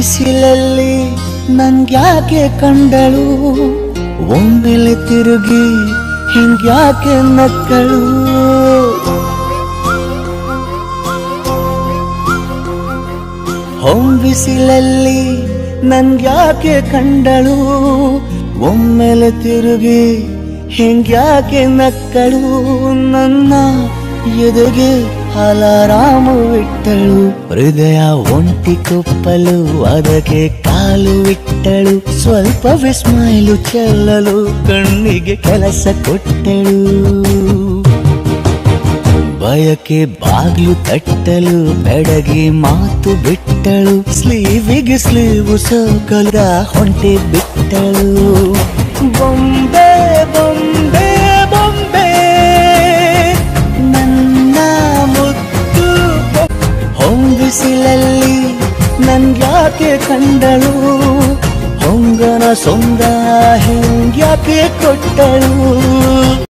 ಬಿಸಿಲಲ್ಲಿ ನಂಗ್ಯಾಕೆ ಕಂಡಳು, ಒಮ್ಮೆಲೆ ತಿರುಗಿ ಹಿಂಗ್ಯಾಕೆ ನಕ್ಕಳು. ಬಿಸಿಲಲ್ಲಿ ನನ್ಗ್ಯಾಕೆ ಕಂಡಳು, ಒಮ್ಮೆಲೆ ತಿರುಗಿ ಹಿಂಗ್ಯಾಕೆ ನಕ್ಕಳು. ನನ್ನ ಎದೆಗೆ ಅಲಾರಾಮು ಇಟ್ಟಳು, ಹೃದಯ ಒಂಟಿ ಕೊಪ್ಪಲು ಅದಕ್ಕೆ ಕಾಲು ಇಟ್ಟಳು. ಸ್ವಲ್ಪ ವಿಸ್ಮೈಲು ಚೆಲ್ಲಲು ಕಣ್ಣಿಗೆ ಕೆಲಸ ಕೊಟ್ಟಳು. ಬಯಕೆ ಬಾಗ್ಲು ತಟ್ಟಲು ಬೆಡಗಿ ಮಾತು ಬಿಟ್ಟಳು, ಸ್ಲೀವಿಗೆ ಸ್ಲೀವು ಸೋಕಲ ಹೊಂಟೆ ಬಿಟ್ಟಳು. ಬೊಂಬೆ ಬೊಂಬೆ ಬೊಂಬೆ ನನ್ನ ಮುದ್ದು. ಹೊಂಬಿಸಿಲಲ್ಲಿ ನನ್ಗ್ಯಾಕೆ ಕಂಡಳು, ಹೊಂಗನ ಸೊಂದ ಹೆಂಗ್ಯಾಕೆ ಕೊಟ್ಟಳು.